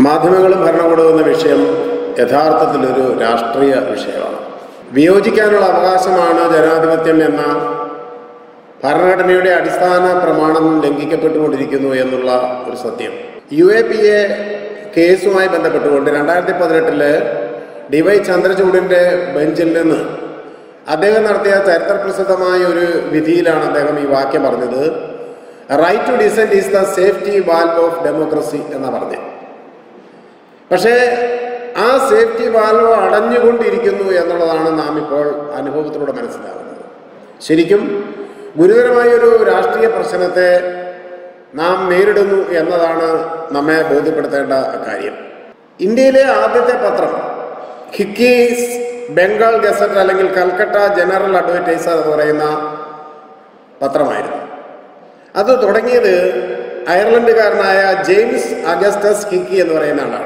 മാധ്യമങ്ങളും ഭരണകൂടവും എന്ന വിഷയം യഥാർത്ഥത്തിലൊരു രാഷ്ട്രീയ വിഷയമാണ്. വിയോജിക്കാനുള്ള അവകാശമാണ് ജനാധിപത്യം എന്ന ഭരണഘടനയുടെ അടിസ്ഥാന പ്രമാണം ലംഘിക്കപ്പെട്ടുകൊണ്ടിരിക്കുന്നു എന്നുള്ള ഒരു സത്യം. UAPA കേസുമായി ബന്ധപ്പെട്ടുകൊണ്ട് 2018 DY ചന്ദ്രചൂഡിൻ്റെ ബെഞ്ചിൽ നിന്ന് അദ്ദേഹം നടത്തിയ ചരിത്രപ്രസിദ്ധമായ ഒരു വിധിയിലാണ് അദ്ദേഹം ഈ വാക്യം പറഞ്ഞത്. Right to dissent is the safety valve of democracy എന്നാ പറഞ്ഞത്. പക്ഷേ ആ സേഫ്റ്റി വാൽവ് അടഞ്ഞുകൊണ്ടിരിക്കുന്നു എന്നുള്ളതാണ് നാം ഇപ്പോൾ അനുഭവത്തിലൂടെ മനസ്സിലാകുന്നത്. ശരിക്കും ഗുരുതരമായൊരു രാഷ്ട്രീയ പ്രശ്നത്തെ നാം നേരിടുന്നു എന്നതാണ് നമ്മെ ബോധ്യപ്പെടുത്തേണ്ട കാര്യം. ഇന്ത്യയിലെ ആദ്യത്തെ പത്രം ഹിക്കീസ് ബംഗാൾ ഗസറ്റ് അല്ലെങ്കിൽ കൽക്കട്ട ജനറൽ അഡ്വൈറ്റൈസർ എന്ന് പറയുന്ന പത്രമായിരുന്നു. അത് തുടങ്ങിയത് അയർലൻഡുകാരനായ ജെയിംസ് അഗസ്റ്റസ് ഹിക്കി എന്ന് പറയുന്ന ആളാണ്.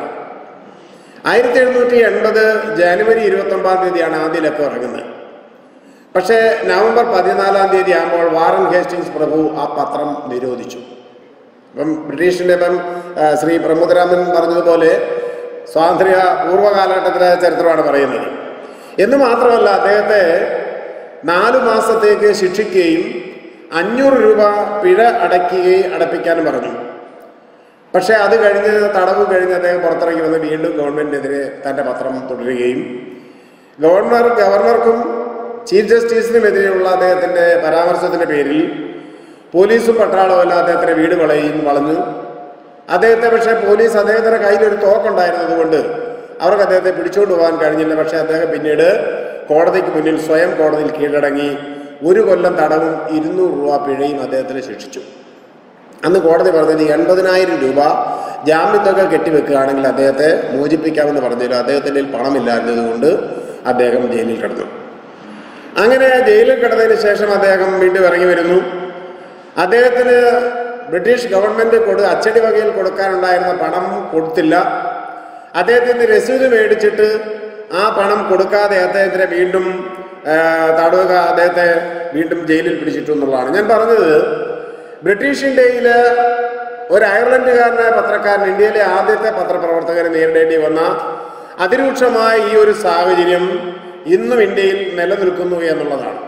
1780 ജനുവരി 29 ആദ്യ ലക്കം ഇറങ്ങുന്നത്. പക്ഷേ നവംബർ 14 ആകുമ്പോൾ വാറൻ ഹേസ്റ്റിങ്സ് പ്രഭു ആ പത്രം നിരോധിച്ചു. ഇപ്പം ബ്രിട്ടീഷിൻ്റെ ശ്രീ പ്രമുഖരാമൻ പറഞ്ഞതുപോലെ സ്വാതന്ത്ര്യ പൂർവ്വകാലഘട്ടത്തിലെ ചരിത്രമാണ് പറയുന്നത്. എന്ന് മാത്രമല്ല, അദ്ദേഹത്തെ 4 മാസത്തേക്ക് ശിക്ഷിക്കുകയും 500 രൂപ പിഴ അടപ്പിക്കാനും പറഞ്ഞു. പക്ഷേ അത് കഴിഞ്ഞ് തടവ് കഴിഞ്ഞ് അദ്ദേഹം പുറത്തിറങ്ങി വന്ന് വീണ്ടും ഗവൺമെൻറ്റിനെതിരെ തൻ്റെ പത്രം തുടരുകയും ഗവർണർക്കും ചീഫ് ജസ്റ്റിസിനുമെതിരെയുള്ള അദ്ദേഹത്തിൻ്റെ പരാമർശത്തിൻ്റെ പേരിൽ പോലീസും പട്ടാളവും എല്ലാം അദ്ദേഹത്തിൻ്റെ വീട് വളഞ്ഞു. അദ്ദേഹത്തെ പക്ഷേ പോലീസ് അദ്ദേഹത്തിൻ്റെ കയ്യിലൊരു തോക്കുണ്ടായിരുന്നത് കൊണ്ട് അവർക്ക് അദ്ദേഹത്തെ പിടിച്ചുകൊണ്ട് പോകാൻ കഴിഞ്ഞില്ല. പക്ഷേ അദ്ദേഹം പിന്നീട് കോടതിക്ക് മുന്നിൽ സ്വയം കോടതിയിൽ കീഴടങ്ങി 1 കൊല്ലം തടവും 200 രൂപ പിഴയും അദ്ദേഹത്തിന് ശിക്ഷിച്ചു. അന്ന് കോടതി പറഞ്ഞത് 80,000 രൂപ ജാമ്യത്തൊക്കെ കെട്ടിവെക്കുകയാണെങ്കിൽ അദ്ദേഹത്തെ മോചിപ്പിക്കാമെന്ന് പറഞ്ഞില്ല. അദ്ദേഹത്തിൻ്റെ പണമില്ലായിരുന്നത് കൊണ്ട് അദ്ദേഹം ജയിലിൽ കിടന്നു. അങ്ങനെ ജയിലിൽ കിടന്നതിന് ശേഷം അദ്ദേഹം വീണ്ടും ഇറങ്ങി വരുന്നു. അദ്ദേഹത്തിന് ബ്രിട്ടീഷ് ഗവൺമെൻറ് അച്ചടി വകയിൽ കൊടുക്കാനുണ്ടായിരുന്ന പണം കൊടുത്തില്ല. അദ്ദേഹത്തിന് രസീത് മേടിച്ചിട്ട് ആ പണം കൊടുക്കാതെ അദ്ദേഹത്തിനെ വീണ്ടും തടവുക, അദ്ദേഹത്തെ വീണ്ടും ജയിലിൽ പിടിച്ചിട്ടു എന്നുള്ളതാണ് ഞാൻ പറഞ്ഞത്. ബ്രിട്ടീഷ് ഇന്ത്യയിൽ ഒരു അയർലൻഡുകാരനായ പത്രക്കാരൻ ഇന്ത്യയിലെ ആദ്യത്തെ പത്രപ്രവർത്തകരെ നേരിടേണ്ടി വന്ന അതിരൂക്ഷമായ ഈ ഒരു സാഹചര്യം ഇന്നും ഇന്ത്യയിൽ നിലനിൽക്കുന്നു എന്നുള്ളതാണ്.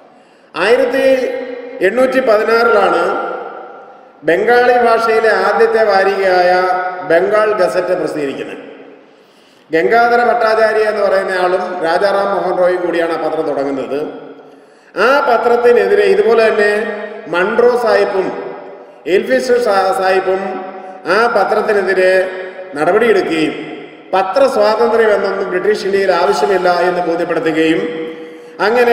1816 ബംഗാളി ഭാഷയിലെ ആദ്യത്തെ വാരികയായ ബംഗാൾ ഗസറ്റ് പ്രസിദ്ധീകരിക്കുന്നത്. ഗംഗാധര ഭട്ടാചാര്യ എന്ന് പറയുന്ന ആളും രാജാറാം മോഹൻ റോയും കൂടിയാണ് ആ പത്രം തുടങ്ങുന്നത്. ആ പത്രത്തിനെതിരെ ഇതുപോലെ തന്നെ മൺട്രോ സാഹിബും എൽഫിസ്റ്റർ സാഹിബും ആ പത്രത്തിനെതിരെ നടപടിയെടുക്കുകയും പത്രസ്വാതന്ത്ര്യം എന്നൊന്നും ബ്രിട്ടീഷ് ഇന്ത്യയിൽ ആവശ്യമില്ല എന്ന് ബോധ്യപ്പെടുത്തുകയും അങ്ങനെ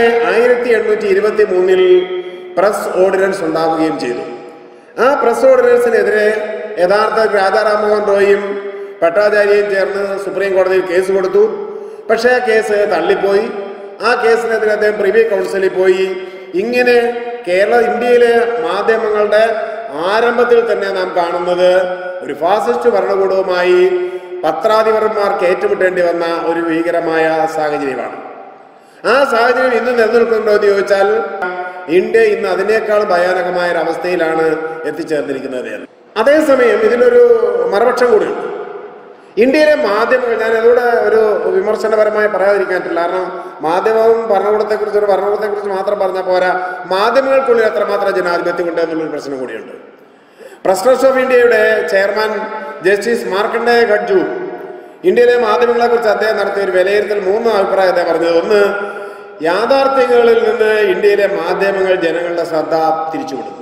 1823 പ്രസ് ഓർഡിനൻസ് ഉണ്ടാവുകയും ചെയ്തു. ആ പ്രസ് ഓർഡിനൻസിനെതിരെ യഥാർത്ഥ രാജാറാം മോഹൻ റോയും ഭട്ടാചാര്യയും ചേർന്ന് സുപ്രീം കോടതിയിൽ കേസ് കൊടുത്തു. പക്ഷേ ആ കേസ് തള്ളിപ്പോയി. ആ കേസിനെതിരെ അദ്ദേഹം പ്രിവി കൗൺസിലിൽ പോയി. ഇങ്ങനെ ഇന്ത്യയിലെ മാധ്യമങ്ങളുടെ ആരംഭത്തിൽ തന്നെ നാം കാണുന്നത് ഒരു ഫാസിസ്റ്റ് ഭരണകൂടവുമായി പത്രാധിപന്മാർക്ക് ഏറ്റുമുട്ടേണ്ടി വന്ന ഒരു ഭീകരമായ സാഹചര്യമാണ്. ആ സാഹചര്യം ഇന്ന് നിലനിൽക്കുന്നുണ്ടോ എന്ന് ചോദിച്ചാൽ ഇന്ത്യ ഇന്ന് അതിനേക്കാൾ ഭയാനകമായ ഒരു അവസ്ഥയിലാണ് എത്തിച്ചേർന്നിരിക്കുന്നത്. അതേസമയം ഇതിനൊരു മറുപക്ഷം കൂടിയുണ്ട്. ഇന്ത്യയിലെ മാധ്യമങ്ങൾ, ഞാൻ അതുകൂടെ ഒരു വിമർശനപരമായി പറയാതിരിക്കാൻ പറ്റില്ല. കാരണം മാധ്യമവും ഭരണകൂടത്തെക്കുറിച്ച് മാത്രം പറഞ്ഞാൽ പോരാ, മാധ്യമങ്ങൾക്കുള്ളിൽ എത്രമാത്രം ജനാധിപത്യം ഉണ്ട് എന്നുള്ളൊരു പ്രശ്നം കൂടിയുണ്ട്. പ്രസ് ട്രസ്റ്റ് ഓഫ് ഇന്ത്യയുടെ ചെയർമാൻ ജസ്റ്റിസ് മാർക്കണ്ഡേയ ഗഡ്ജു ഇന്ത്യയിലെ മാധ്യമങ്ങളെക്കുറിച്ച് അദ്ദേഹം നടത്തിയ ഒരു വിലയിരുത്തൽ 3 അഭിപ്രായം അദ്ദേഹം പറഞ്ഞത്. ഒന്ന്, യാഥാർത്ഥ്യങ്ങളിൽ നിന്ന് ഇന്ത്യയിലെ മാധ്യമങ്ങൾ ജനങ്ങളുടെ ശ്രദ്ധ തിരിച്ചുവിടുന്നു.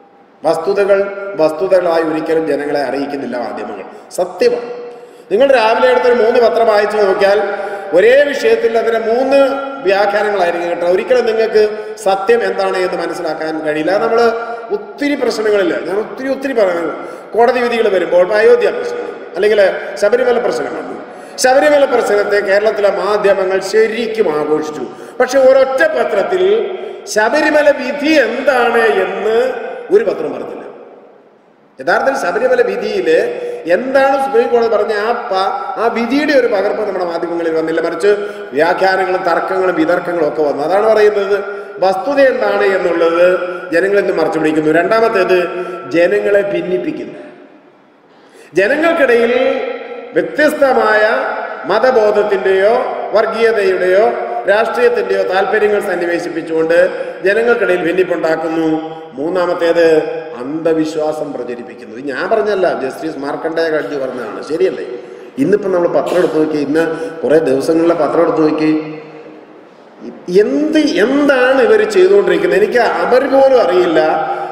വസ്തുതകളായി ഒരിക്കലും ജനങ്ങളെ അറിയിക്കുന്നില്ല മാധ്യമങ്ങൾ. സത്യമാണ്. നിങ്ങൾ രാവിലെ എടുത്തൊരു 3 പത്രം വായിച്ചു നോക്കിയാൽ ഒരേ വിഷയത്തിൽ അതിന് 3 വ്യാഖ്യാനങ്ങളായിരിക്കും കിട്ടുക. ഒരിക്കലും നിങ്ങൾക്ക് സത്യം എന്താണ് എന്ന് മനസ്സിലാക്കാൻ കഴിയില്ല. നമ്മൾ ഒത്തിരി പ്രശ്നങ്ങളില്ല, ഞാൻ ഒത്തിരി പറയുന്നത്, കോടതി വിധികൾ വരുമ്പോൾ അയോധ്യ പ്രശ്നം അല്ലെങ്കിൽ ശബരിമല പ്രശ്നമാണ്. ശബരിമല പ്രശ്നത്തെ കേരളത്തിലെ മാധ്യമങ്ങൾ ശരിക്കും ആഘോഷിച്ചു. പക്ഷെ ഒരൊറ്റ പത്രത്തിൽ ശബരിമല വിധി എന്താണ് എന്ന് ഒരു പത്രം പറഞ്ഞില്ല. യഥാർത്ഥത്തിൽ ശബരിമല വിധിയിൽ എന്താണ് സുപ്രീം കോടതി പറഞ്ഞ ആ വിധിയുടെ ഒരു പകർപ്പ് നമ്മുടെ മാധ്യമങ്ങളിൽ വന്നില്ല. മറിച്ച് വ്യാഖ്യാനങ്ങളും തർക്കങ്ങളും വിതർക്കങ്ങളും ഒക്കെ വന്നു. അതാണ് പറയുന്നത്. വസ്തുത എന്താണ് എന്നുള്ളത് ജനങ്ങളിൽ നിന്ന് മറച്ചു പിടിക്കുന്നു. രണ്ടാമത്തേത്, ജനങ്ങളെ ഭിന്നിപ്പിക്കുന്നു. ജനങ്ങൾക്കിടയിൽ വ്യത്യസ്തമായ മതബോധത്തിൻ്റെയോ വർഗീയതയുടെയോ രാഷ്ട്രീയത്തിൻ്റെയോ താല്പര്യങ്ങൾ സന്നിവേശിപ്പിച്ചുകൊണ്ട് ജനങ്ങൾക്കിടയിൽ ഭിന്നിപ്പുണ്ടാക്കുന്നു. മൂന്നാമത്തേത് അന്ധവിശ്വാസം പ്രചരിപ്പിക്കുന്നു. ഇത് ഞാൻ പറഞ്ഞല്ല, ജസ്റ്റിസ് മാർക്കണ്ഡേയ കഴിഞ്ഞു പറഞ്ഞതാണ്. ശരിയല്ലേ? ഇന്നിപ്പം നമ്മൾ പത്രം എടുത്ത് നോക്കി, ഇന്ന് കുറേ ദിവസങ്ങളിലെ പത്രം എടുത്ത് നോക്കി, എന്താണ് ഇവർ ചെയ്തുകൊണ്ടിരിക്കുന്നത്? എനിക്ക് അവർ പോലും അറിയില്ല.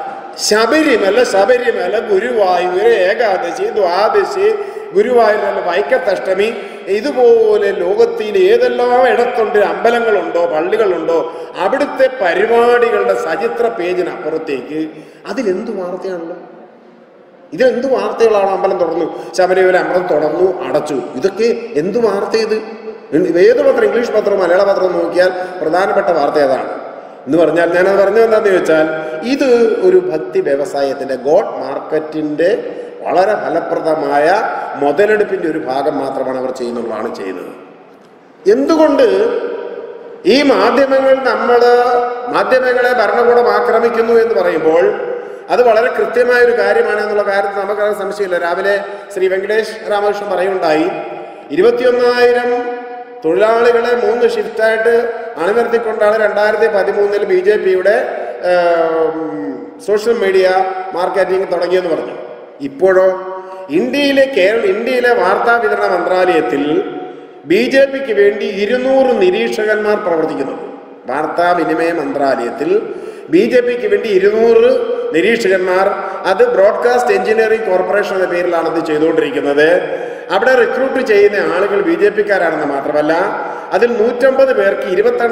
ശബരിമല, ഗുരുവായൂർ ഏകാദശി, ദ്വാദശി, ഗുരുവായൂരിലെ വൈക്കത്തഷ്ടമി, ഇതുപോലെ ലോകത്തിൽ ഏതെല്ലാം ഇടത്തുണ്ട് അമ്പലങ്ങളുണ്ടോ പള്ളികളുണ്ടോ അവിടുത്തെ പരിപാടികളുടെ ചരിത്ര പേജിനപ്പുറത്തേക്ക് അതിലെന്ത് വാർത്തയാണല്ലോ, ഇതെന്ത് വാർത്തകളാണ്? അമ്പലം തുറന്നു, ശബരിമല അമ്പലം തുറന്നു അടച്ചു, ഇതൊക്കെ എന്ത് വാർത്ത? ഇത് ഏത് പത്രം, ഇംഗ്ലീഷ് പത്രവും മലയാള പത്രവും നോക്കിയാൽ പ്രധാനപ്പെട്ട വാർത്ത ഏതാണ് എന്ന് പറഞ്ഞാൽ, ഞാനത് പറഞ്ഞത് എന്താണെന്ന് ചോദിച്ചാൽ, ഇത് ഒരു ഭക്തി വ്യവസായത്തിൻ്റെ ഗോഡ് മാർക്കറ്റിൻ്റെ വളരെ ഫലപ്രദമായ മുതലെടുപ്പിൻ്റെ ഒരു ഭാഗം മാത്രമാണ് അവർ ചെയ്യുന്നതാണ് ചെയ്യുന്നത്. എന്തുകൊണ്ട് ഈ മാധ്യമങ്ങളെ ഭരണകൂടം ആക്രമിക്കുന്നു എന്ന് പറയുമ്പോൾ അത് വളരെ കൃത്യമായ ഒരു കാര്യമാണ് എന്നുള്ള കാര്യത്തിൽ നമുക്ക് സംശയമില്ല. രാവിലെ ശ്രീ വെങ്കടേഷ് രാമകൃഷ്ണൻ പറയുണ്ടായി, 21,000 തൊഴിലാളികളെ 3 ഷിഫ്റ്റായിട്ട് അണിനിർത്തിക്കൊണ്ടാണ് 2013 BJPയുടെ സോഷ്യൽ മീഡിയ മാർക്കറ്റിംഗ് തുടങ്ങിയെന്ന് പറഞ്ഞു. ഇപ്പോഴോ ഇന്ത്യയിലെ വാർത്താ വിതരണ മന്ത്രാലയത്തിൽ BJPക്ക് വേണ്ടി 200 നിരീക്ഷകന്മാർ പ്രവർത്തിക്കുന്നു. വാർത്താവിനിമയ മന്ത്രാലയത്തിൽ BJPക്ക് വേണ്ടി 200 നിരീക്ഷകന്മാർ, അത് ബ്രോഡ്കാസ്റ്റ് എഞ്ചിനീയറിംഗ് കോർപ്പറേഷൻ എന്ന പേരിലാണ് ഇത് ചെയ്തുകൊണ്ടിരിക്കുന്നത്. അവിടെ റിക്രൂട്ട് ചെയ്യുന്ന ആളുകൾ BJPക്കാരാണെന്ന് മാത്രമല്ല, അതിൽ 150 പേർക്ക്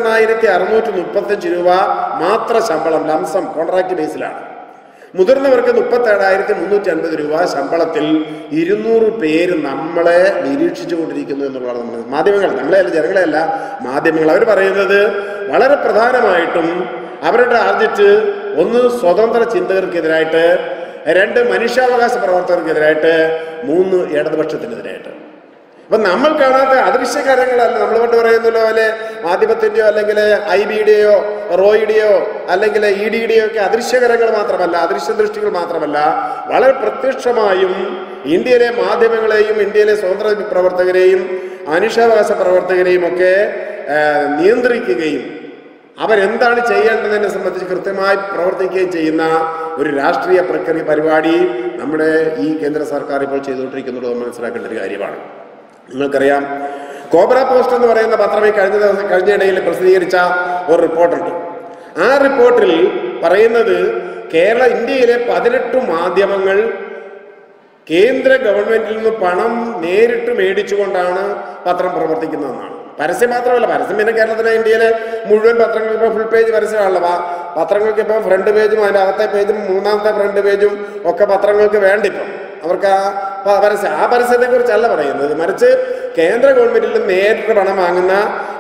28,635 രൂപ മാത്ര ശമ്പളം, ലംസം കോൺട്രാക്ട് ബേസിലാണ്. മുതിർന്നവർക്ക് 37,350 രൂപ ശമ്പളത്തിൽ 200 പേര് നമ്മളെ നിരീക്ഷിച്ചു കൊണ്ടിരിക്കുന്നു എന്നുള്ളതാണ് നമ്മൾ മാധ്യമങ്ങൾ, നമ്മളെയല്ല, ജനങ്ങളെയല്ല, മാധ്യമങ്ങൾ. അവർ പറയുന്നത് വളരെ പ്രധാനമായിട്ടും അവരുടെ ടാർഗറ്റ് 1 സ്വതന്ത്ര ചിന്തകർക്കെതിരായിട്ട്, 2 മനുഷ്യാവകാശ പ്രവർത്തകർക്കെതിരായിട്ട്, 3 ഇടതുപക്ഷത്തിനെതിരായിട്ട്. അപ്പം നമ്മൾ കാണാത്ത അദൃശ്യ കാര്യങ്ങളല്ല. നമ്മൾ കൊണ്ട് പറയുന്നല്ലോ പോലെ മാധ്യമത്തിൻ്റെയോ അല്ലെങ്കിൽ IBയുടെയോ റോയുടെയോ അല്ലെങ്കിൽ EDയുടെയോ ഒക്കെ അദൃശ്യകരങ്ങൾ മാത്രമല്ല, അദൃശ്യ ദൃഷ്ടികൾ മാത്രമല്ല, വളരെ പ്രത്യക്ഷമായും ഇന്ത്യയിലെ മാധ്യമങ്ങളെയും ഇന്ത്യയിലെ സ്വതന്ത്ര പ്രവർത്തകരെയും മനുഷ്യാവകാശ പ്രവർത്തകരെയും ഒക്കെ നിയന്ത്രിക്കുകയും അവരെന്താണ് ചെയ്യേണ്ടതിനെ സംബന്ധിച്ച് കൃത്യമായി പ്രവർത്തിക്കുകയും ചെയ്യുന്ന ഒരു രാഷ്ട്രീയ പരിപാടി നമ്മുടെ ഈ കേന്ദ്ര സർക്കാർ ഇപ്പോൾ ചെയ്തുകൊണ്ടിരിക്കുന്നത് മനസ്സിലാക്കേണ്ട ഒരു കാര്യമാണ്. നിങ്ങൾക്കറിയാം, കോബ്ര പോസ്റ്റ് എന്ന് പറയുന്ന പത്രം ഈ കഴിഞ്ഞിടയിൽ പ്രസിദ്ധീകരിച്ച ഒരു റിപ്പോർട്ടുണ്ട്. ആ റിപ്പോർട്ടിൽ പറയുന്നത് ഇന്ത്യയിലെ 18 മാധ്യമങ്ങൾ കേന്ദ്ര ഗവൺമെന്റിൽ നിന്ന് പണം നേരിട്ട് മേടിച്ചുകൊണ്ടാണ് പത്രം പ്രവർത്തിക്കുന്നതെന്നാണ്. പരസ്യം മാത്രമല്ല, പരസ്യം പിന്നെ കേരളത്തിലെ ഇന്ത്യയിലെ മുഴുവൻ പത്രങ്ങൾക്ക് ഇപ്പോൾ ഫുൾ പേജ് പരസ്യമാണല്ലോ. പത്രങ്ങൾക്ക് ഇപ്പം ഫ്രണ്ട് പേജും അതിൻ്റെ അകത്തെ പേജും 3ാമത്തെ ഫ്രണ്ട് പേജും ഒക്കെ പത്രങ്ങൾക്ക് വേണ്ടിപ്പം അവർക്ക് ആ പരസ്യത്തെക്കുറിച്ചല്ല പറയുന്നത്, മറിച്ച് കേന്ദ്ര ഗവൺമെന്റിൽ നിന്ന് നേരിട്ട് പണം വാങ്ങുന്ന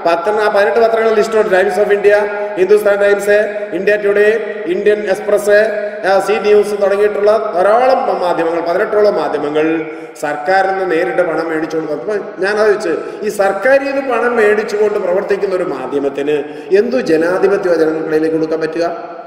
18 പത്രങ്ങൾ ലിസ്റ്റുണ്ട്. Times of India, Hindustan Times, India Today, Indian Express, Zee News തുടങ്ങിയിട്ടുള്ള ധാരാളം മാധ്യമങ്ങൾ, 18ഓളം മാധ്യമങ്ങൾ സർക്കാരിൽ നിന്ന് നേരിട്ട് പണം മേടിച്ചുകൊണ്ട്. അപ്പോൾ ഞാനത് വെച്ച്, ഈ സർക്കാരിൽ നിന്ന് പണം മേടിച്ചുകൊണ്ട് പ്രവർത്തിക്കുന്ന ഒരു മാധ്യമത്തിന് എന്തു ജനാധിപത്യ ജനങ്ങളിലേക്ക് കൊടുക്കാൻ പറ്റുക?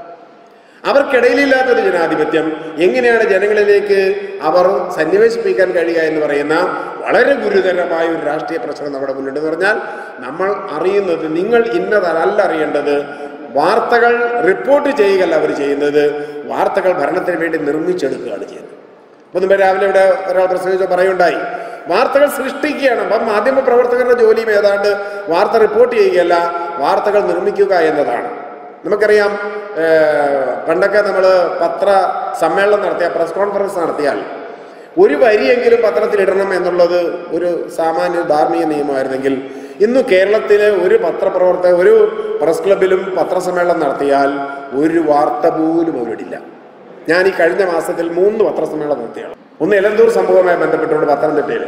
അവർക്കിടയിലില്ലാത്തൊരു ജനാധിപത്യം എങ്ങനെയാണ് ജനങ്ങളിലേക്ക് അവർ സന്നിവേശിപ്പിക്കാൻ കഴിയുക എന്ന് പറയുന്ന വളരെ ഗുരുതരമായ ഒരു രാഷ്ട്രീയ പ്രശ്നം നമ്മുടെ മുന്നിലെന്ന് പറഞ്ഞാൽ, നമ്മൾ അറിയുന്നത്, നിങ്ങൾ ഇന്നതല്ല അറിയേണ്ടത്, വാർത്തകൾ റിപ്പോർട്ട് ചെയ്യുകയല്ല അവർ ചെയ്യുന്നത്, വാർത്തകൾ ഭരണത്തിന് വേണ്ടി നിർമ്മിച്ചെടുക്കുകയാണ് ചെയ്യുന്നത്. അപ്പോൾ മുമ്പ് രാവിലെ ഇവിടെ ഒരാൾ പ്രസംഗിച്ച് പറയുണ്ടായി, വാർത്തകൾ സൃഷ്ടിക്കുകയാണ്. അപ്പം മാധ്യമ പ്രവർത്തകരുടെ ജോലിയും ഏതാണ്ട് വാർത്ത റിപ്പോർട്ട് ചെയ്യുകയല്ല, വാർത്തകൾ നിർമ്മിക്കുക എന്നതാണ്. നമുക്കറിയാം, പണ്ടൊക്കെ നമ്മൾ പത്ര സമ്മേളനം നടത്തിയാൽ, പ്രസ് കോൺഫറൻസ് നടത്തിയാൽ ഒരു വരിയെങ്കിലും പത്രത്തിലിടണം എന്നുള്ളത് ഒരു സാമാന്യ ധാർമ്മിക നിയമമായിരുന്നെങ്കിൽ, ഇന്ന് കേരളത്തിലെ ഒരു പത്രപ്രവർത്തകർ ഒരു പ്രസ് ക്ലബിലും പത്രസമ്മേളനം നടത്തിയാൽ ഒരു വാർത്ത പോലും അവരിടില്ല. ഞാൻ ഈ കഴിഞ്ഞ മാസത്തിൽ 3 പത്രസമ്മേളനം നടത്തിയാണ്. ഒന്ന് എലന്തൂർ സംഭവവുമായി ബന്ധപ്പെട്ടുകൊണ്ട് പത്തനംതിട്ടയിൽ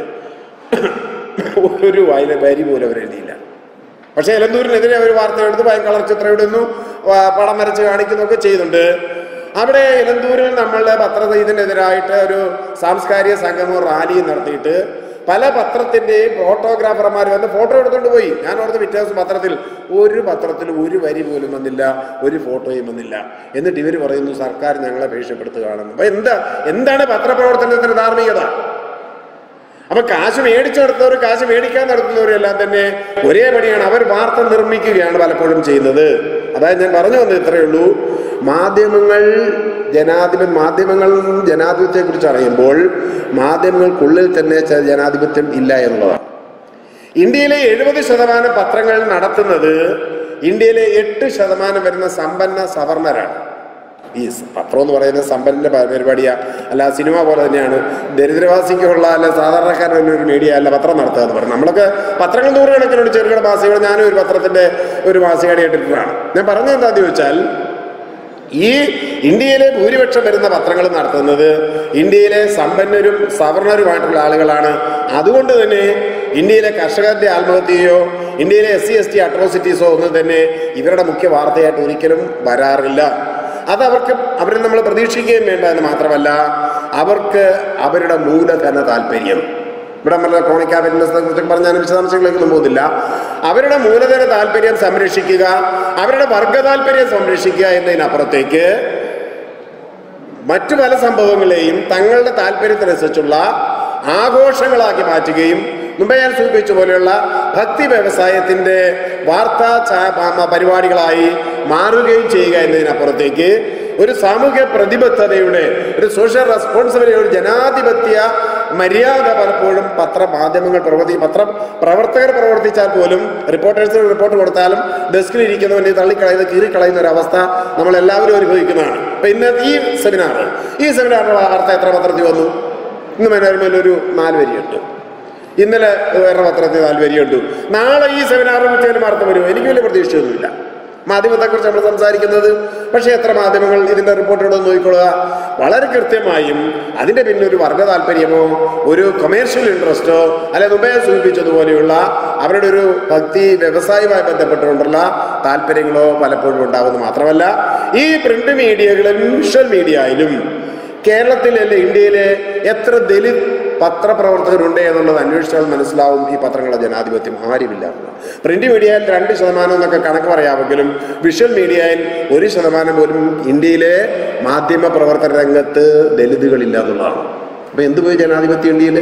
ഒരു വരി പോലും അവരെഴുതിയില്ല. പക്ഷേ എലന്തൂരിനെതിരെ ഒരു വാർത്ത എടുത്ത് കളർ ചിത്രം ഇടുന്നു, പടം വരച്ച് കാണിക്കുന്നൊക്കെ ചെയ്യുന്നുണ്ട്. അവിടെ എലന്തൂരിൽ നമ്മളുടെ ഇതിനെതിരായിട്ട് ഒരു സാംസ്കാരിക സംഗമം റാലി നടത്തിയിട്ട് പല പത്രത്തിൻ്റെയും ഫോട്ടോഗ്രാഫർമാർ വന്ന് ഫോട്ടോ എടുത്തുകൊണ്ട് പോയി. ഞാൻ ഓർത്ത് പിറ്റേ ദിവസം പത്രത്തിൽ ഒരു വരി പോലും വന്നില്ല, ഒരു ഫോട്ടോയും വന്നില്ല. എന്നിട്ട് ഇവർ പറയുന്നു സർക്കാർ ഞങ്ങളെ ഭീഷണിപ്പെടുത്തുകയാണെന്ന്. അപ്പം എന്താണ് പത്രപ്രവർത്തനത്തിന് ധാർമ്മികത? അപ്പൊ കാശ് മേടിച്ചു നടത്തുന്നവർ കാശ് മേടിക്കാൻ നടത്തുന്നവരും എല്ലാം തന്നെ ഒരേ പണിയാണ്. അവർ വാർത്ത നിർമ്മിക്കുകയാണ് പലപ്പോഴും ചെയ്യുന്നത്. അതായത് ഞാൻ പറഞ്ഞു വന്നത് ഇത്രയേ ഉള്ളൂ. മാധ്യമങ്ങൾ ജനാധിപത്യത്തെ കുറിച്ച് അറിയുമ്പോൾ മാധ്യമങ്ങൾക്കുള്ളിൽ തന്നെ ജനാധിപത്യം ഇല്ല എന്നുള്ളതാണ്. ഇന്ത്യയിലെ 70% പത്രങ്ങൾ നടത്തുന്നത് ഇന്ത്യയിലെ 8% വരുന്ന സമ്പന്ന സവർണരാണ്. ഈ പത്രം എന്ന് പറയുന്നത് സമ്പന്നന്റെ പരിപാടിയാണ്, അല്ല സിനിമ പോലെ തന്നെയാണ്. ദരിദ്രവാസിക്കുള്ള അല്ല സാധാരണക്കാരൻ ഒരു മീഡിയ അല്ല പത്രം നടത്തുക എന്ന് പറയും. നമ്മളൊക്കെ പത്രങ്ങൾ നൂറുകണക്കിനുള്ള ചെറുകിട മാസികകൾ, ഞാനും ഒരു പത്രത്തിന്റെ ഒരു മാസികടി ഇട്ടിട്ടാണ്. ഞാൻ പറഞ്ഞത് എന്താന്ന് ചോദിച്ചാൽ, ഈ ഇന്ത്യയിലെ ഭൂരിപക്ഷം വരുന്ന പത്രങ്ങൾ നടത്തുന്നത് ഇന്ത്യയിലെ സമ്പന്നരും സവർണരുമായിട്ടുള്ള ആളുകളാണ്. അതുകൊണ്ട് തന്നെ ഇന്ത്യയിലെ കർഷകരുടെ ആത്മഹത്യയോ ഇന്ത്യയിലെ SC/ST അട്രോസിറ്റീസോ ഒന്നും തന്നെ ഇവരുടെ മുഖ്യ വാർത്തയായിട്ട് ഒരിക്കലും വരാറില്ല. അവരെ നമ്മൾ പ്രതീക്ഷിക്കുകയും വേണ്ട എന്ന് മാത്രമല്ല, അവർക്ക് അവരുടെ മൂലധന താല്പര്യം, ഇവിടെ നമ്മുടെ ക്രോണിക് ക്യാപിറ്റലിസത്തെ കുറിച്ച് പറഞ്ഞാൽ വിശദാംശങ്ങളിലേക്കൊന്നും പോകുന്നില്ല. അവരുടെ മൂലധന താല്പര്യം സംരക്ഷിക്കുക, അവരുടെ വർഗ താല്പര്യം സംരക്ഷിക്കുക എന്നതിനപ്പുറത്തേക്ക് മറ്റു പല സംഭവങ്ങളെയും തങ്ങളുടെ താല്പര്യത്തിനനുസരിച്ചുള്ള ആഘോഷങ്ങളാക്കി മാറ്റുകയും മുമ്പേ ഞാൻ സൂചിപ്പിച്ച പോലെയുള്ള ഭക്തി വ്യവസായത്തിന്റെ വാർത്താ പരിപാടികളായി മാറുകയും ചെയ്യുക എന്നതിനപ്പുറത്തേക്ക് ഒരു സാമൂഹ്യ പ്രതിബദ്ധതയുടെ, ഒരു സോഷ്യൽ റെസ്പോൺസിബിലിറ്റി, ഒരു ജനാധിപത്യ മര്യാദ പലപ്പോഴും പത്രമാധ്യമങ്ങൾ പ്രവർത്തകർ പ്രവർത്തിച്ചാൽ പോലും, റിപ്പോർട്ടേഴ്സിന് റിപ്പോർട്ട് കൊടുത്താലും ഡെസ്കിലിരിക്കുന്നവനെ തള്ളിക്കളയുന്ന കീറിക്കളയുന്ന ഒരു അവസ്ഥ നമ്മളെല്ലാവരും അനുഭവിക്കുന്നതാണ്. അപ്പൊ ഇന്ന് ഈ സെമിനാറിന്റെ വാർത്ത എത്ര പത്രത്തിൽ വന്നു? ഇന്ന് മനോരമയിൽ ഒരു 4 വരിയുണ്ട്, ഇന്നലെ വേറെ പത്രത്തിൽ 4 വരിയുണ്ട്. നാളെ ഈ സെമിനാറിനെ കുറിച്ച് വാർത്ത വരുമോ? എനിക്ക് വലിയ പ്രതീക്ഷയൊന്നുമില്ല. മാധ്യമത്തെക്കുറിച്ച് നമ്മൾ സംസാരിക്കുന്നത്, പക്ഷേ എത്ര മാധ്യമങ്ങൾ ഇതിന്റെ റിപ്പോർട്ടുകളോ നോക്കിക്കൊള്ളുക. വളരെ കൃത്യമായും അതിന്റെ പിന്നെ ഒരു വർഗ താല്പര്യമോ ഒരു കൊമേഴ്ഷ്യൽ ഇൻട്രസ്റ്റോ അല്ലെ മുമ്പേ സൂചിപ്പിച്ചതുപോലെയുള്ള അവരുടെ ഒരു ഭക്തി വ്യവസായവുമായി ബന്ധപ്പെട്ടുകൊണ്ടുള്ള താല്പര്യങ്ങളോ പലപ്പോഴും ഉണ്ടാകുന്നു. മാത്രമല്ല, ഈ പ്രിന്റ് മീഡിയകളിലും വിഷ്വൽ മീഡിയയിലും കേരളത്തിലല്ലേ ഇന്ത്യയിലെ എത്ര ദലിത് പത്രപ്രവർത്തകരുണ്ട് എന്നുള്ളത് അന്വേഷിച്ചാൽ മനസ്സിലാവും ഈ പത്രങ്ങളുടെ ജനാധിപത്യം ആരുമില്ല. പ്രിന്റ് മീഡിയയിൽ 2% എന്നൊക്കെ കണക്ക് പറയാമെങ്കിലും വിഷ്വൽ മീഡിയയിൽ 1% പോലും ഇന്ത്യയിലെ മാധ്യമ പ്രവർത്തന രംഗത്ത് ദലിതുകളില്ല എന്നുള്ളതാണ്. അപ്പൊ എന്തുപോയി ജനാധിപത്യം ഇന്ത്യയിൽ?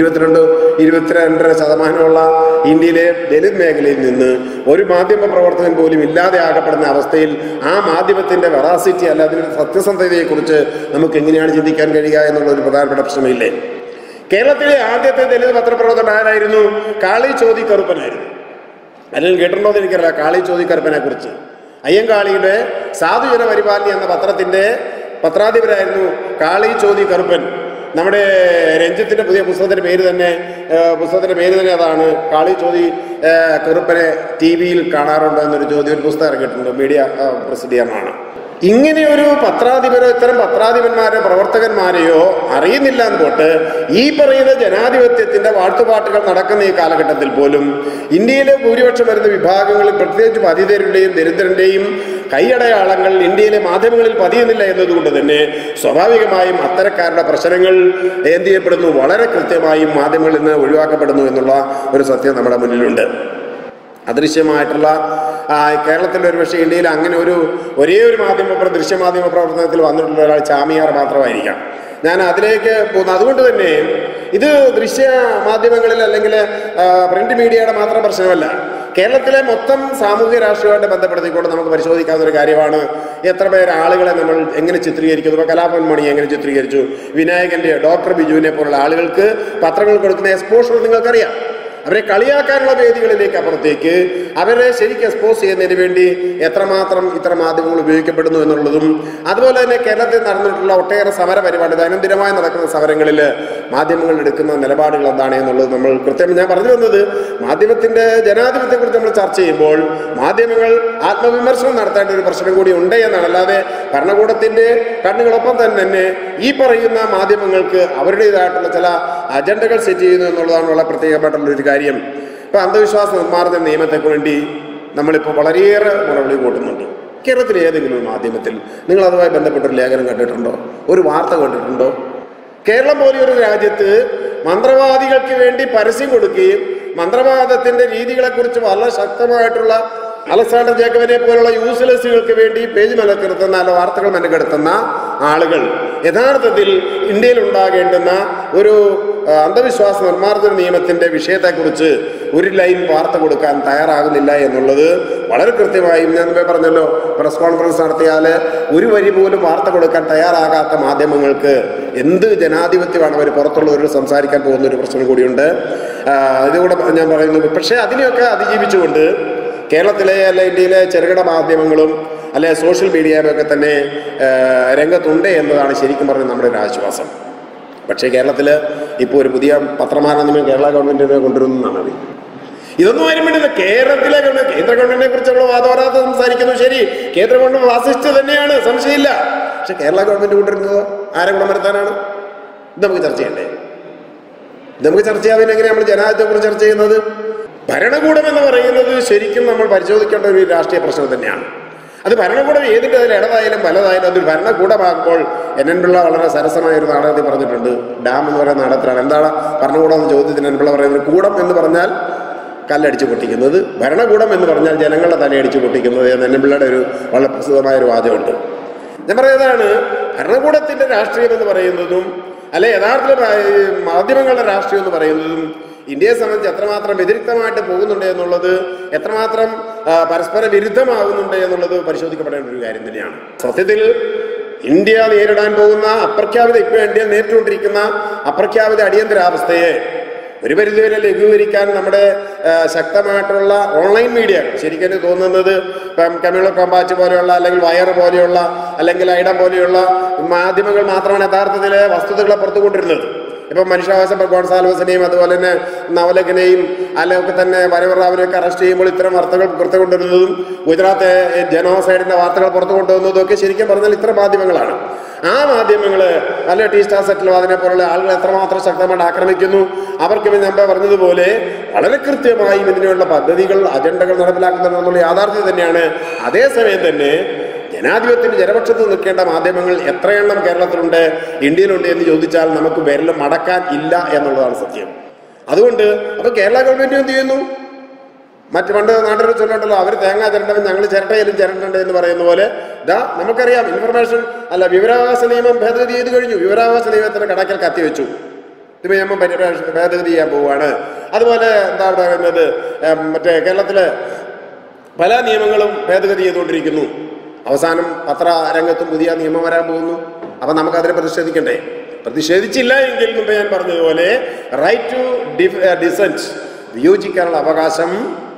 22-22.5% ഇന്ത്യയിലെ ദലിത് മേഖലയിൽ നിന്ന് ഒരു മാധ്യമ പ്രവർത്തകൻ പോലും ഇല്ലാതെ ആകപ്പെടുന്ന അവസ്ഥയിൽ ആ മാധ്യമത്തിന്റെ വെറാസിറ്റി അല്ല അതിന്റെ സത്യസന്ധതയെക്കുറിച്ച് നമുക്ക് എങ്ങനെയാണ് ചിന്തിക്കാൻ കഴിയുക എന്നുള്ള ഒരു പ്രധാനപ്പെട്ട പ്രശ്നമില്ലേ? കേരളത്തിലെ ആദ്യത്തെ ദലിത് പത്രപ്രവർത്തകൻ ആരായിരുന്നു? കാളി ചോതി കറുപ്പനായിരുന്നു. അല്ലെങ്കിൽ കേട്ടിട്ടുണ്ടോ എന്ന് എനിക്കറിയില്ല കാളി ചോതി കറുപ്പനെ കുറിച്ച്. അയ്യങ്കാളിയുടെ സാധുജന പരിപാലന എന്ന പത്രത്തിന്റെ പത്രാധിപരായിരുന്നു കാളി ചോതി കറുപ്പൻ. നമ്മുടെ രഞ്ജിത്തിന്റെ പുതിയ പുസ്തകത്തിന്റെ പേര് തന്നെ അതാണ്. കാളി ചോതി കറുപ്പനെ TV-യിൽ കാണാറുണ്ടോ എന്നൊരു ചോദ്യം ഒരു പുസ്തകം ഇറങ്ങിയിട്ടുണ്ട്, മീഡിയ പ്രസിദ്ധീകരണമാണ്. ഇങ്ങനെ ഒരു പത്രാധിപരോ ഇത്തരം പത്രാധിപന്മാരോ പ്രവർത്തകന്മാരെയോ അറിയുന്നില്ല എന്ന് തൊട്ട് ഈ പറയുന്ന ജനാധിപത്യത്തിന്റെ വാഴ്ത്തുപാട്ടുകൾ നടക്കുന്ന ഈ കാലഘട്ടത്തിൽ പോലും ഇന്ത്യയിലെ ഭൂരിപക്ഷം വരുന്ന വിഭാഗങ്ങളിൽ, പ്രത്യേകിച്ച് പതിതരുടെയും ദരിദ്രന്റെയും കൈയടയാളങ്ങൾ ഇന്ത്യയിലെ മാധ്യമങ്ങളിൽ പതിയുന്നില്ല എന്നതുകൊണ്ട് തന്നെ സ്വാഭാവികമായും അത്തരക്കാരുടെ പ്രശ്നങ്ങൾ എന്ത് ചെയ്യപ്പെടുന്നു? വളരെ കൃത്യമായും മാധ്യമങ്ങളിൽ നിന്ന് ഒഴിവാക്കപ്പെടുന്നു എന്നുള്ള ഒരു സത്യം നമ്മുടെ മുന്നിലുണ്ട്. അദൃശ്യമായിട്ടുള്ള കേരളത്തിൽ ഒരുപക്ഷെ ഇന്ത്യയിൽ അങ്ങനെ ഒരേ ഒരു ദൃശ്യമാധ്യമ പ്രവർത്തനത്തിൽ വന്നിട്ടുള്ള ഒരാൾ ചാമിയാർ മാത്രമായിരിക്കാം. ഞാൻ അതിലേക്ക് പോകുന്നു. അതുകൊണ്ട് തന്നെ ഇത് ദൃശ്യ മാധ്യമങ്ങളിൽ അല്ലെങ്കിൽ പ്രിന്റ് മീഡിയയുടെ മാത്രം പ്രശ്നമല്ല. കേരളത്തിലെ മൊത്തം സാമൂഹ്യ രാഷ്ട്രീയമായിട്ട് ബന്ധപ്പെടുത്തിക്കൊണ്ട് നമുക്ക് പരിശോധിക്കാവുന്ന ഒരു കാര്യമാണ് എത്ര പേര് ആളുകളെ നമ്മൾ എങ്ങനെ ചിത്രീകരിക്കുന്നു. ഇപ്പോൾ കലാഭവൻ മണി എങ്ങനെ ചിത്രീകരിച്ചു, വിനായകന്റെ, ഡോക്ടർ ബിജുവിനെ പോലുള്ള ആളുകൾക്ക് പത്രങ്ങൾ കൊടുക്കുന്ന എക്സ്പോഷർ നിങ്ങൾക്കറിയാം. അവരെ കളിയാക്കാനുള്ള വേദികളിലേക്ക് അപ്പുറത്തേക്ക് അവരെ ശരിക്കും എക്സ്പോസ് ചെയ്യുന്നതിന് വേണ്ടി എത്രമാത്രം ഇത്തരം മാധ്യമങ്ങൾ ഉപയോഗിക്കപ്പെടുന്നു എന്നുള്ളതും, അതുപോലെ തന്നെ കേരളത്തിൽ നടന്നിട്ടുള്ള ഒട്ടേറെ സമര പരിപാടി, ദൈനംദിനമായി നടക്കുന്ന സമരങ്ങളിൽ മാധ്യമങ്ങൾ എടുക്കുന്ന നിലപാടുകൾ എന്താണ് എന്നുള്ളത് നമ്മൾ കൃത്യം. ഞാൻ പറഞ്ഞു വന്നത് മാധ്യമത്തിന്റെ ജനാധിപത്യത്തെക്കുറിച്ച് നമ്മൾ ചർച്ച ചെയ്യുമ്പോൾ മാധ്യമങ്ങൾ ആത്മവിമർശനം നടത്തേണ്ട ഒരു പ്രശ്നം കൂടി ഉണ്ട് എന്നാണ്. അല്ലാതെ ഭരണകൂടത്തിന്റെ കണ്ണുകളൊപ്പം തന്നെ ഈ പറയുന്ന മാധ്യമങ്ങൾക്ക് അവരുടേതായിട്ടുള്ള ചില അജണ്ടകൾ സെറ്റ് ചെയ്യുന്നു എന്നുള്ളതാണ് വളരെ പ്രത്യേകമായിട്ടുള്ള ഒരു കാര്യം. ഇപ്പൊ അന്ധവിശ്വാസ നിർമ്മാർജ്ജന നിയമത്തെക്ക് വേണ്ടി നമ്മളിപ്പോൾ വളരെയേറെ മുറവിളി കൂട്ടുന്നുണ്ട്. കേരളത്തിലെ ഏതെങ്കിലും ഒരു മാധ്യമത്തിൽ നിങ്ങൾ അതുമായി ബന്ധപ്പെട്ടൊരു ലേഖനം കണ്ടിട്ടുണ്ടോ? ഒരു വാർത്ത കണ്ടിട്ടുണ്ടോ? കേരളം പോലെ ഒരു രാജ്യത്ത് മന്ത്രവാദികൾക്ക് വേണ്ടി പരസ്യം കൊടുക്കുകയും മന്ത്രവാദത്തിന്റെ രീതികളെക്കുറിച്ച് വളരെ ശക്തമായിട്ടുള്ള അലക്സാണ്ടർ ജേക്കബിനെ പോലുള്ള യൂസ്ലെസ്സുകൾക്ക് വേണ്ടി പേജ് മെനക്കെടുത്തുന്ന അല്ല വാർത്തകൾ മെനക്കെടുത്തുന്ന ആളുകൾ യഥാർത്ഥത്തിൽ ഇന്ത്യയിൽ ഉണ്ടാകേണ്ടുന്ന ഒരു അന്ധവിശ്വാസ നിർമ്മാർജ്ജന നിയമത്തിൻ്റെ വിഷയത്തെക്കുറിച്ച് ഒരു ലൈൻ വാർത്ത കൊടുക്കാൻ തയ്യാറാകുന്നില്ല എന്നുള്ളത് വളരെ കൃത്യമായും ഞാൻ പറഞ്ഞല്ലോ, പ്രസ് കോൺഫറൻസ് നടത്തിയാൽ ഒരു വരി പോലും വാർത്ത കൊടുക്കാൻ തയ്യാറാകാത്ത മാധ്യമങ്ങൾക്ക് എന്ത് ജനാധിപത്യമാണ് അവർ പുറത്തുള്ളവരോട് സംസാരിക്കാൻ പോകുന്ന ഒരു പ്രശ്നം കൂടിയുണ്ട്. ഇതുകൂടെ ഞാൻ പറയുന്നു. പക്ഷേ അതിനെയൊക്കെ അതിജീവിച്ചുകൊണ്ട് കേരളത്തിലെ അല്ലെ ഇന്ത്യയിലെ ചെറുകിട മാധ്യമങ്ങളും അല്ലെ സോഷ്യൽ മീഡിയയൊക്കെ തന്നെ രംഗത്തുണ്ട് എന്നതാണ് ശരിക്കും പറഞ്ഞാൽ നമ്മുടെ ഒരു ആശ്വാസം. പക്ഷേ കേരളത്തിൽ ഇപ്പോൾ ഒരു പുതിയ പത്രമാനന്ദമേ കേരള ഗവൺമെൻറ്റിനെ കൊണ്ടുവരുന്നതാണ് അറിയും. ഇതൊന്നും ആരും വേണ്ടില്ല. കേരളത്തിലെ കേന്ദ്ര ഗവൺമെന്റിനെ കുറിച്ചുള്ള വാദവരാതെ സംസാരിക്കുന്നു. ശരി, കേന്ദ്ര ഗവൺമെന്റ് ഫാസിസ്റ്റ് തന്നെയാണ്, സംശയമില്ല. പക്ഷെ കേരള ഗവൺമെന്റ് കൊണ്ടിരുന്നത് ആരെ ഗുണം വരുത്താനാണ്? ഇത് നമുക്ക് ചർച്ച ചെയ്യണ്ടേ? നമുക്ക് ചർച്ച ചെയ്യാതെ എങ്ങനെ നമ്മൾ ജനാധിപത്യത്തെക്കുറിച്ച് ചർച്ച ചെയ്യുന്നത്? ഭരണകൂടം എന്ന് പറയുന്നത് ശരിക്കും നമ്മൾ പരിശോധിക്കേണ്ട ഒരു രാഷ്ട്രീയ പ്രശ്നം തന്നെയാണ്. അത് ഭരണകൂടം ഏതിൻ്റെ അതിൽ ഇടതായാലും വലതായാലും അതൊരു ഭരണകൂടമാകുമ്പോൾ എൻ പിള്ള വളരെ സരസമായ ഒരു നാടകത്തിൽ പറഞ്ഞിട്ടുണ്ട്. ഡാം എന്ന് പറയുന്ന നാടകത്തിലാണ്. എന്താണ് ഭരണകൂടം എന്ന ചോദ്യത്തിന് എൻ പിള്ള പറയുന്നത്, കൂടം എന്ന് പറഞ്ഞാൽ കല്ലടിച്ച് പൊട്ടിക്കുന്നത്, ഭരണകൂടം എന്ന് പറഞ്ഞാൽ ജനങ്ങളുടെ തലയടിച്ച് പൊട്ടിക്കുന്നത് എന്ന് എൻ പിള്ളയുടെ ഒരു വളരെ പ്രസിദ്ധമായ ഒരു വാചകമുണ്ട്. ഞാൻ പറയുന്നതാണ്, ഭരണകൂടത്തിൻ്റെ രാഷ്ട്രീയം എന്ന് പറയുന്നതും അല്ലെ യഥാർത്ഥ മാധ്യമങ്ങളുടെ രാഷ്ട്രീയം എന്ന് പറയുന്നതും ഇന്ത്യയെ സംബന്ധിച്ച് എത്രമാത്രം വ്യതിരിക്തമായിട്ട് പോകുന്നുണ്ട് എന്നുള്ളത്, എത്രമാത്രം പരസ്പര വിരുദ്ധമാകുന്നുണ്ട് എന്നുള്ളത് പരിശോധിക്കപ്പെടേണ്ട ഒരു കാര്യം തന്നെയാണ്. സത്യത്തിൽ ഇന്ത്യ നേരിടാൻ പോകുന്ന അപ്രഖ്യാപിത, ഇപ്പോൾ ഇന്ത്യ നേരിട്ടുകൊണ്ടിരിക്കുന്ന അപ്രഖ്യാപിത അടിയന്തരാവസ്ഥയെ ഒരു പരിധിവരെ ലഘൂകരിക്കാൻ നമ്മുടെ ശക്തമായിട്ടുള്ള ഓൺലൈൻ മീഡിയ, ശരിക്കും എനിക്ക് തോന്നുന്നത് കമ്മ്യൂണൽ കോമ്പാറ്റ് പോലെയുള്ള അല്ലെങ്കിൽ വയർ പോലെയുള്ള അല്ലെങ്കിൽ ഐഡം പോലെയുള്ള മാധ്യമങ്ങൾ മാത്രമാണ് യഥാർത്ഥത്തിൽ വസ്തുതകളെ പുറത്തു കൊണ്ടിരുന്നത്. ഇപ്പം മനുഷ്യാവകാശ ഗോൺസാൽവസിനെയും അതുപോലെ തന്നെ നവലഖനെയും അല്ലെങ്കിൽ തന്നെ വരവറാവിനെയൊക്കെ അറസ്റ്റ് ചെയ്യുമ്പോൾ ഇത്തരം വാർത്തകൾ പുറത്തു കൊണ്ടുവരുന്നതും ഗുജറാത്ത് ജനോസൈഡിന്റെ വാർത്തകൾ പുറത്തു കൊണ്ടുവന്നതും ഒക്കെ ശരിക്കും പറഞ്ഞാൽ ഇത്തരം മാധ്യമങ്ങളാണ്. ആ മാധ്യമങ്ങൾ അല്ലെ ടീ സ്റ്റാർ സെറ്റിൽവാദിനെ പോലുള്ള ആളുകൾ എത്രമാത്രം ശക്തമായിട്ട് ആക്രമിക്കുന്നു. അവർക്ക് ഞാൻ പറഞ്ഞതുപോലെ വളരെ കൃത്യമായും ഇതിനുള്ള പദ്ധതികൾ, അജണ്ടകൾ നടപ്പിലാക്കുന്നുണ്ടെന്നുള്ള യാഥാർത്ഥ്യം തന്നെയാണ്. അതേസമയം തന്നെ ജനാധിപത്യത്തിന്റെ ജനപക്ഷത്ത് നിൽക്കേണ്ട മാധ്യമങ്ങൾ എത്രയെണ്ണം കേരളത്തിലുണ്ട്, ഇന്ത്യയിലുണ്ട് എന്ന് ചോദിച്ചാൽ നമുക്ക് വിരലും മടക്കാൻ ഇല്ല എന്നുള്ളതാണ് സത്യം. അതുകൊണ്ട് അപ്പോൾ കേരള ഗവൺമെന്റ് എന്ത് ചെയ്യുന്നു? പണ്ട് നാട്ടിൽ ചൊല്ലുണ്ടല്ലോ, അവർ തേങ്ങ ചിരണ്ടവൻ ഞങ്ങൾ ചിരട്ടയിലും ചിരണ്ടണ്ട് എന്ന് പറയുന്ന പോലെ നമുക്കറിയാം. ഇൻഫർമേഷൻ വിവരാവകാശ നിയമം ഭേദഗതി ചെയ്ത് കഴിഞ്ഞു. വിവരാവകാശ നിയമത്തിന് കടക്കൽ കത്തിവെച്ചു. ഇത് നിയമം ഭേദഗതി ചെയ്യാൻ പോവുകയാണ്. അതുപോലെ എന്താ പറയുന്നത്, മറ്റേ കേരളത്തിലെ പല നിയമങ്ങളും ഭേദഗതി ചെയ്തുകൊണ്ടിരിക്കുന്നു. അവസാനം പത്രരംഗത്തും പുതിയ നിയമം വരാൻ പോകുന്നു. അപ്പം നമുക്കതിനെ പ്രതിഷേധിക്കണ്ടേ? പ്രതിഷേധിച്ചില്ല എങ്കിൽ മുമ്പ് ഞാൻ പറഞ്ഞതുപോലെ റൈറ്റ് ടു ഡിസെന്റ്, വിയോജിക്കാനുള്ള അവകാശം,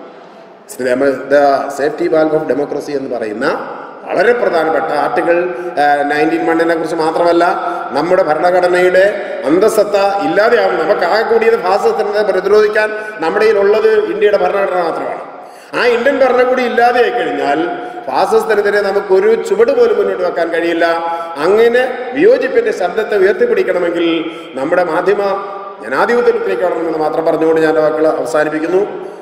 സേഫ്റ്റി വാൽവ് ഓഫ് ഡെമോക്രസി എന്ന് പറയുന്ന വളരെ പ്രധാനപ്പെട്ട ആർട്ടിക്കിൾ 19(1) കുറിച്ച് മാത്രമല്ല, നമ്മുടെ ഭരണഘടനയുടെ അന്തസത്ത ഇല്ലാതെയാവും. നമുക്ക് ആകെ കൂടിയത് ഫാസിസത്തിനെ പ്രതിരോധിക്കാൻ നമ്മുടെ കയ്യിലുള്ളത് ഇന്ത്യയുടെ ഭരണഘടന മാത്രമാണ്. ആ ഇന്ത്യൻ ഭരണകൂടി ഇല്ലാതെയായി കഴിഞ്ഞാൽ ഫാസിസത്തിനെതിരെ നമുക്കൊരു ചുവട് പോലും മുന്നോട്ട് വെക്കാൻ കഴിയില്ല. അങ്ങനെ വിയോജിപ്പിന്റെ ശബ്ദത്തെ ഉയർത്തിപ്പിടിക്കണമെങ്കിൽ നമ്മുടെ മാധ്യമ ജനാധിപത്യത്തിലേക്ക് വരണമെന്ന് മാത്രം പറഞ്ഞുകൊണ്ട് ഞാൻ വാക്കുകൾ അവസാനിപ്പിക്കുന്നു.